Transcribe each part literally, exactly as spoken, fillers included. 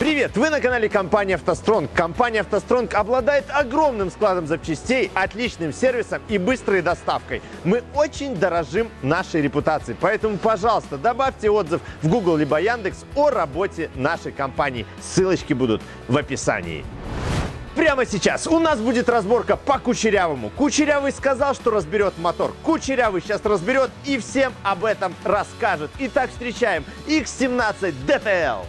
Привет! Вы на канале компании «АвтоСтронг». Компания «АвтоСтронг» обладает огромным складом запчастей, отличным сервисом и быстрой доставкой. Мы очень дорожим нашей репутацией, поэтому, пожалуйста, добавьте отзыв в Google либо Яндекс о работе нашей компании. Ссылочки будут в описании. Прямо сейчас у нас будет разборка по Кучерявому. Кучерявый сказал, что разберет мотор. Кучерявый сейчас разберет и всем об этом расскажет. Итак, встречаем икс семнадцать ди ти эл.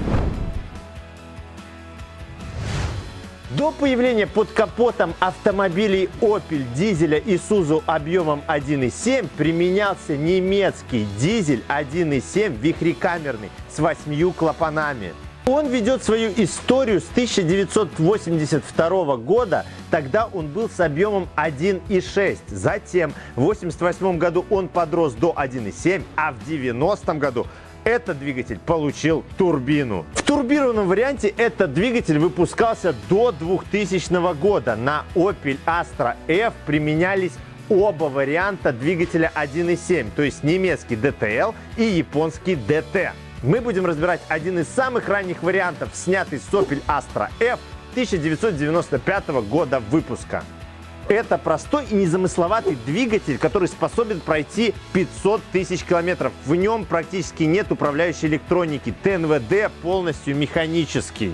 До появления под капотом автомобилей Opel дизеля Isuzu объемом один и семь применялся немецкий дизель один и семь вихрекамерный с восьмью клапанами. Он ведет свою историю с тысяча девятьсот восемьдесят второго года, тогда он был с объемом один и шесть. Затем в восемьдесят восьмом году он подрос до один и семь, а в девяностом году этот двигатель получил турбину. В турбированном варианте этот двигатель выпускался до двухтысячного года. На Opel Astra F применялись оба варианта двигателя один и семь, то есть немецкий ди ти эл и японский ди ти. Мы будем разбирать один из самых ранних вариантов, снятый с Opel Astra F тысяча девятьсот девяносто пятого года выпуска. Это простой и незамысловатый двигатель, который способен пройти пятьсот тысяч километров. В нем практически нет управляющей электроники. тэ эн вэ дэ полностью механический.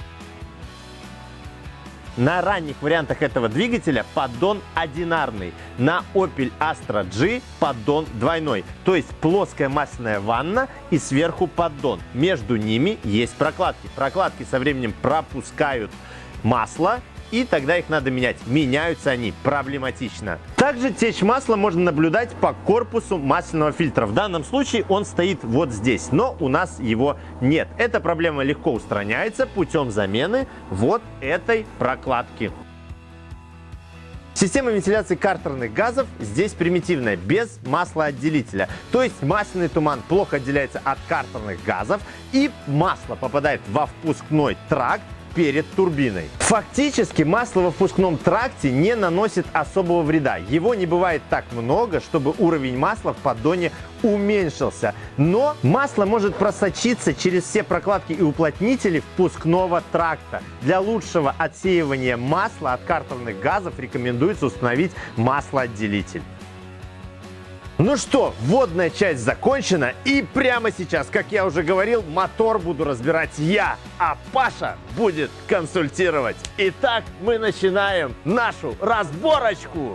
На ранних вариантах этого двигателя поддон одинарный. На Opel Astra G поддон двойной. То есть плоская масляная ванна и сверху поддон. Между ними есть прокладки. Прокладки со временем пропускают масло, и тогда их надо менять. Меняются они проблематично. Также течь масла можно наблюдать по корпусу масляного фильтра. В данном случае он стоит вот здесь, но у нас его нет. Эта проблема легко устраняется путем замены вот этой прокладки. Система вентиляции картерных газов здесь примитивная, без маслоотделителя. То есть масляный туман плохо отделяется от картерных газов, и масло попадает во впускной тракт перед турбиной. Фактически масло во впускном тракте не наносит особого вреда. Его не бывает так много, чтобы уровень масла в поддоне уменьшился. Но масло может просочиться через все прокладки и уплотнители впускного тракта. Для лучшего отсеивания масла от картерных газов рекомендуется установить маслоотделитель. Ну что, вводная часть закончена, и прямо сейчас, как я уже говорил, мотор буду разбирать я, а Паша будет консультировать. Итак, мы начинаем нашу разборочку.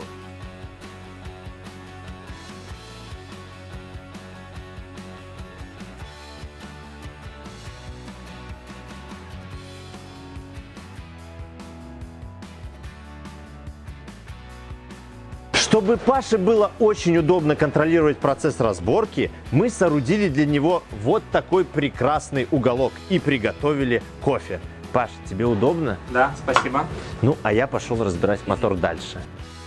Чтобы Паше было очень удобно контролировать процесс разборки, мы соорудили для него вот такой прекрасный уголок и приготовили кофе. Паш, тебе удобно? Да, спасибо. Ну, а я пошел разбирать мотор дальше.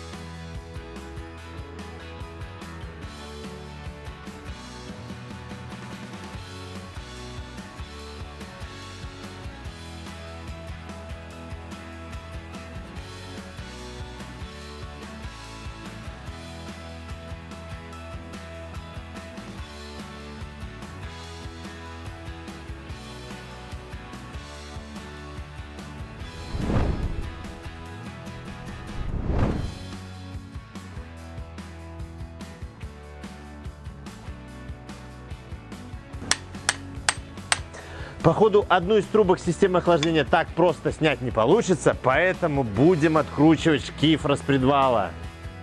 Походу, одну из трубок системы охлаждения так просто снять не получится, поэтому будем откручивать шкив распредвала.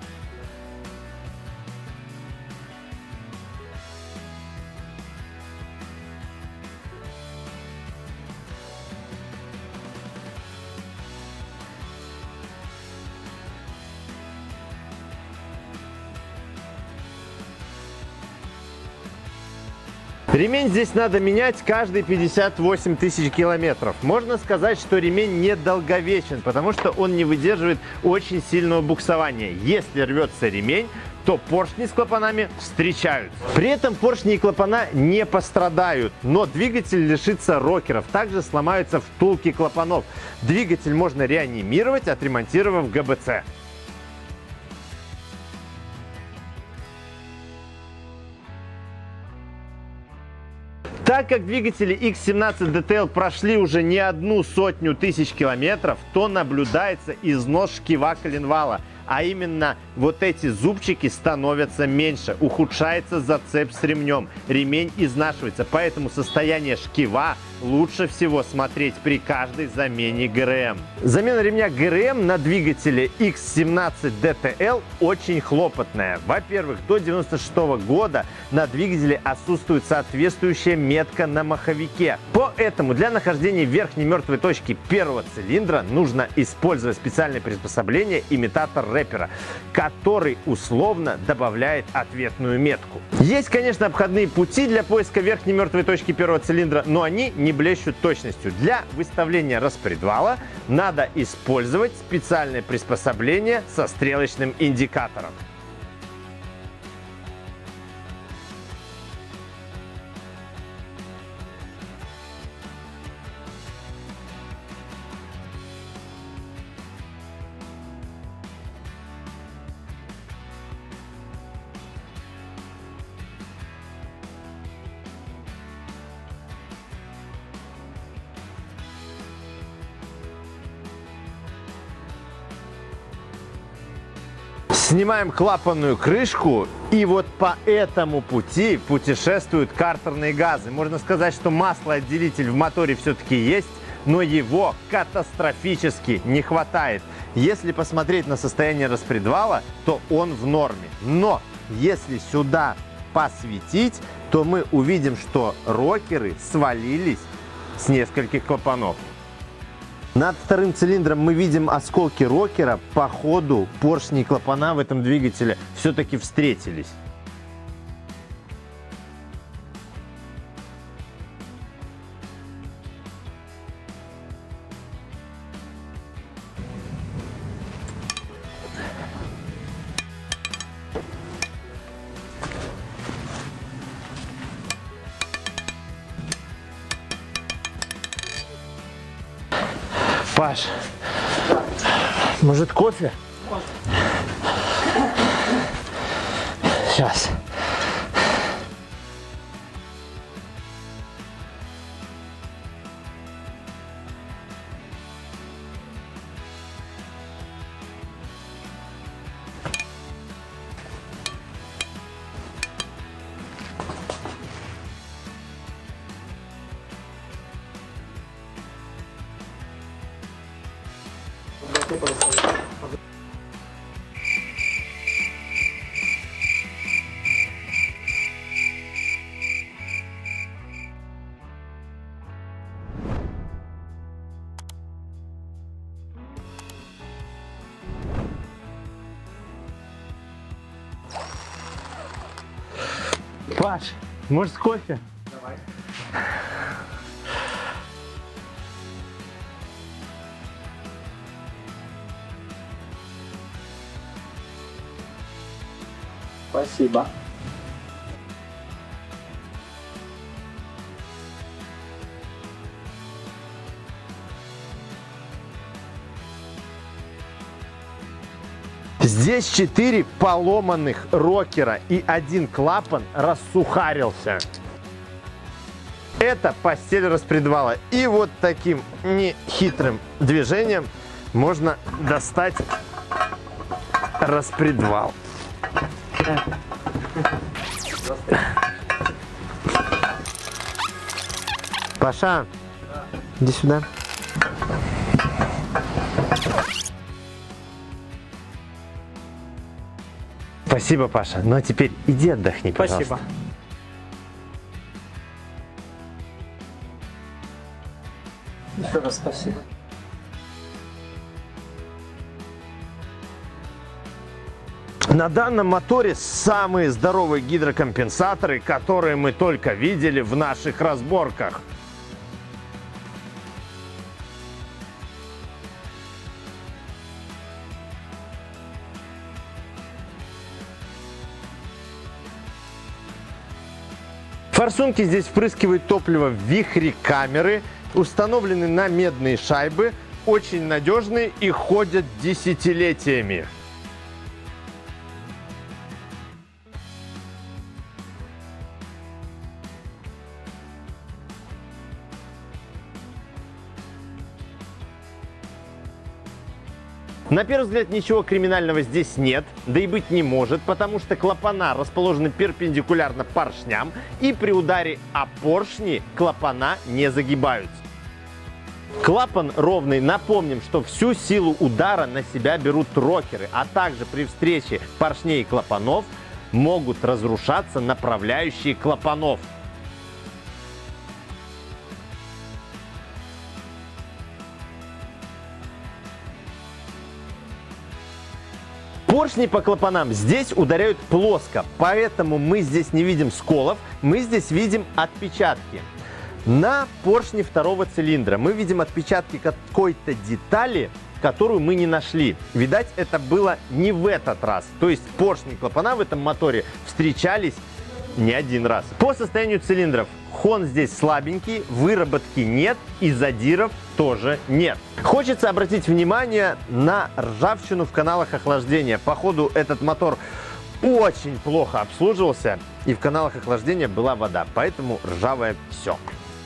Ремень здесь надо менять каждые пятьдесят восемь тысяч километров. Можно сказать, что ремень недолговечен, потому что он не выдерживает очень сильного буксования. Если рвется ремень, то поршни с клапанами встречаются. При этом поршни и клапана не пострадают, но двигатель лишится рокеров. Также сломаются втулки клапанов. Двигатель можно реанимировать, отремонтировав гэ бэ цэ. Так как двигатели икс семнадцать ди ти эл прошли уже не одну сотню тысяч километров, то наблюдается износ шкива коленвала. А именно вот эти зубчики становятся меньше, ухудшается зацеп с ремнем, ремень изнашивается, поэтому состояние шкива лучше всего смотреть при каждой замене ГРМ. Замена ремня ГРМ на двигателе икс семнадцать ди ти эл очень хлопотная. Во-первых, до девяносто шестого года на двигателе отсутствует соответствующая метка на маховике. Поэтому для нахождения верхней мертвой точки первого цилиндра нужно использовать специальное приспособление имитатор рэпера, который условно добавляет ответную метку. Есть, конечно, обходные пути для поиска верхней мертвой точки первого цилиндра, но они не блещут точностью. Для выставления распредвала надо использовать специальное приспособление со стрелочным индикатором. Снимаем клапанную крышку, и вот по этому пути путешествуют картерные газы. Можно сказать, что маслоотделитель в моторе все-таки есть, но его катастрофически не хватает. Если посмотреть на состояние распредвала, то он в норме. Но если сюда посветить, то мы увидим, что рокеры свалились с нескольких клапанов. Над вторым цилиндром мы видим осколки рокера. По ходу поршни и клапана в этом двигателе все-таки встретились. Паш, может кофе? Сейчас. Паш, может кофе? Давай. Спасибо. Здесь четыре поломанных рокера и один клапан рассухарился. Это постель распредвала. И вот таким нехитрым движением можно достать распредвал. Паша, да. Иди сюда. Спасибо, Паша. Ну а теперь иди отдохни, пожалуйста. Спасибо. Еще раз спасибо. На данном моторе самые здоровые гидрокомпенсаторы, которые мы только видели в наших разборках. Форсунки здесь впрыскивают топливо в вихре камеры, установлены на медные шайбы, очень надежные и ходят десятилетиями. На первый взгляд ничего криминального здесь нет, да и быть не может, потому что клапана расположены перпендикулярно поршням, и при ударе о поршни клапана не загибаются. Клапан ровный. Напомним, что всю силу удара на себя берут рокеры, а также при встрече поршней и клапанов могут разрушаться направляющие клапанов. Поршни по клапанам здесь ударяют плоско, поэтому мы здесь не видим сколов, мы здесь видим отпечатки. На поршне второго цилиндра мы видим отпечатки какой-то детали, которую мы не нашли. Видать, это было не в этот раз. То есть поршни и клапана в этом моторе встречались не один раз. По состоянию цилиндров хон здесь слабенький, выработки нет и задиров тоже нет. Хочется обратить внимание на ржавчину в каналах охлаждения. Походу, этот мотор очень плохо обслуживался, и в каналах охлаждения была вода, поэтому ржавое все.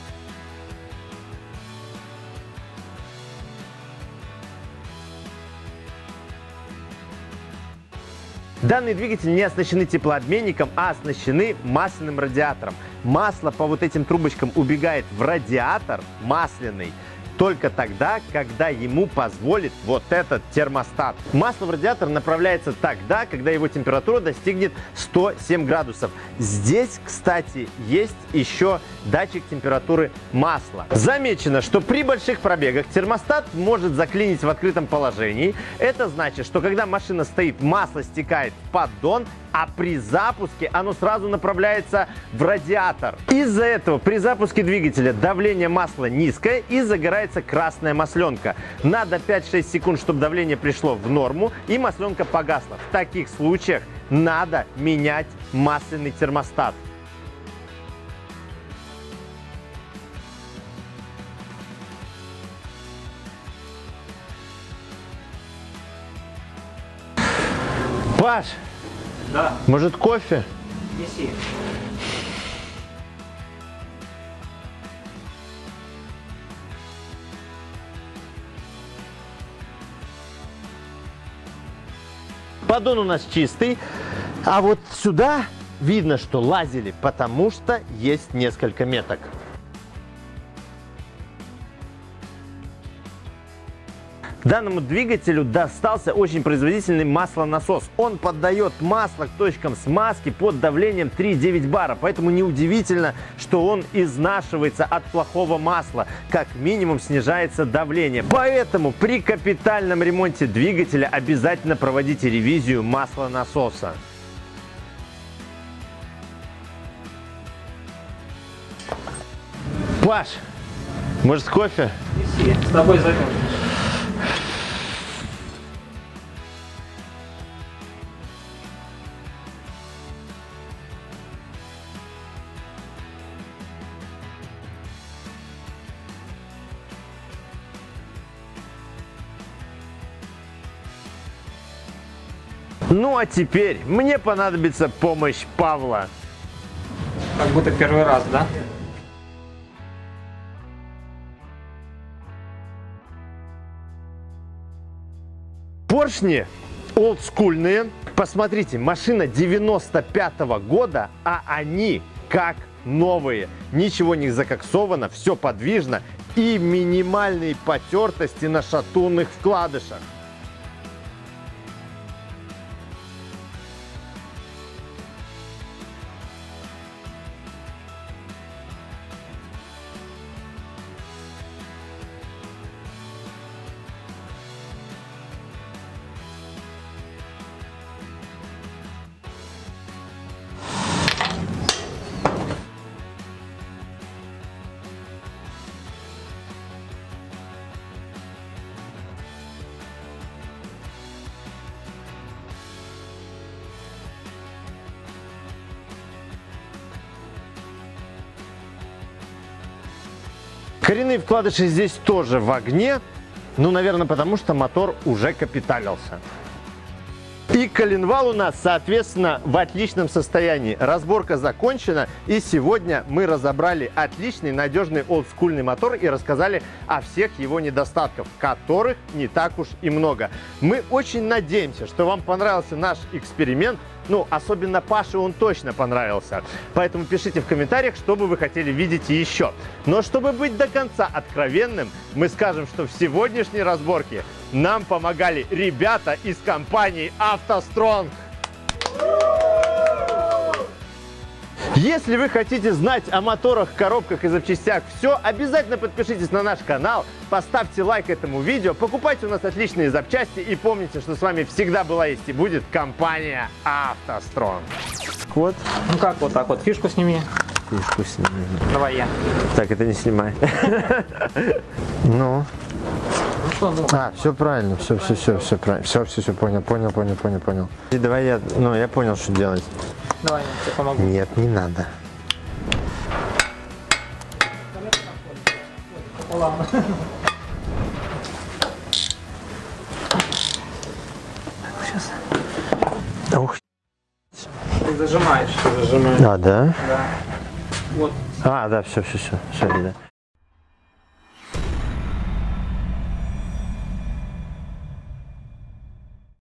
Данные двигатели не оснащены теплообменником, а оснащены масляным радиатором. Масло по вот этим трубочкам убегает в радиатор масляный только тогда, когда ему позволит вот этот термостат. Масло в радиатор направляется тогда, когда его температура достигнет ста семи градусов. Здесь, кстати, есть еще датчик температуры масла. Замечено, что при больших пробегах термостат может заклинить в открытом положении. Это значит, что когда машина стоит, масло стекает в поддон, а при запуске оно сразу направляется в радиатор. Из-за этого при запуске двигателя давление масла низкое и загорается красная масленка. Надо пять-шесть секунд, чтобы давление пришло в норму и масленка погасла. В таких случаях надо менять масляный термостат. Паш! Да. Может, кофе? Неси. Поддон у нас чистый, а вот сюда видно, что лазили, потому что есть несколько меток. Данному двигателю достался очень производительный маслонасос. Он поддает масло к точкам смазки под давлением три и девять бара. Поэтому неудивительно, что он изнашивается от плохого масла. Как минимум снижается давление. Поэтому при капитальном ремонте двигателя обязательно проводите ревизию маслонасоса. Паш, может, кофе? Неси. С тобой займемся. Ну а теперь мне понадобится помощь Павла. Как будто первый раз, да? Поршни олдскульные. Посмотрите, машина девяносто пятого года, а они как новые. Ничего не закоксовано, все подвижно и минимальные потертости на шатунных вкладышах. Коренные вкладыши здесь тоже в огне, ну, наверное, потому что мотор уже капиталился. И коленвал у нас, соответственно, в отличном состоянии. Разборка закончена, и сегодня мы разобрали отличный, надежный, олдскульный мотор и рассказали о всех его недостатках, которых не так уж и много. Мы очень надеемся, что вам понравился наш эксперимент. Ну, особенно Паше он точно понравился. Поэтому пишите в комментариях, что бы вы хотели видеть еще. Но чтобы быть до конца откровенным, мы скажем, что в сегодняшней разборке нам помогали ребята из компании автостронг. Если вы хотите знать о моторах, коробках и запчастях все, обязательно подпишитесь на наш канал, поставьте лайк этому видео, покупайте у нас отличные запчасти и помните, что с вами всегда была, есть и будет компания автостронг. Вот. Ну как вот так вот, фишку сними. Фишку сними. Давай я. Так, это не снимай. Ну. Ну что, ну. А, все правильно, все, все, все, все правильно. Все, все, все, понял, понял, понял, понял, понял. И давай я, ну, я понял, что делать. Давай, я тебе помогу. Нет, не надо. Ладно. Сейчас. Ух. Ты зажимаешь. Ты зажимаешь. А, да? Да. Вот. А, да, все, все, все, все, да.